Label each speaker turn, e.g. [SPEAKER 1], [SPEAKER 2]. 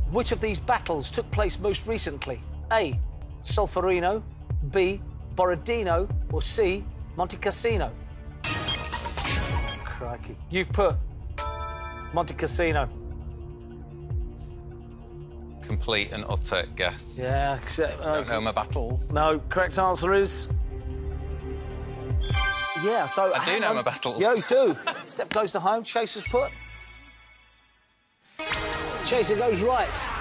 [SPEAKER 1] Which of these battles took place most recently? A. Solferino, B. Borodino, or C. Monte Cassino? Crikey. You've put Monte Cassino.
[SPEAKER 2] Complete and utter guess.
[SPEAKER 1] Yeah.
[SPEAKER 2] Don't know my battles.
[SPEAKER 1] No, correct answer is... Yeah, so...
[SPEAKER 2] I do know my battles.
[SPEAKER 1] Yeah, you do. Step close to home, Chaser's put. Chaser goes right.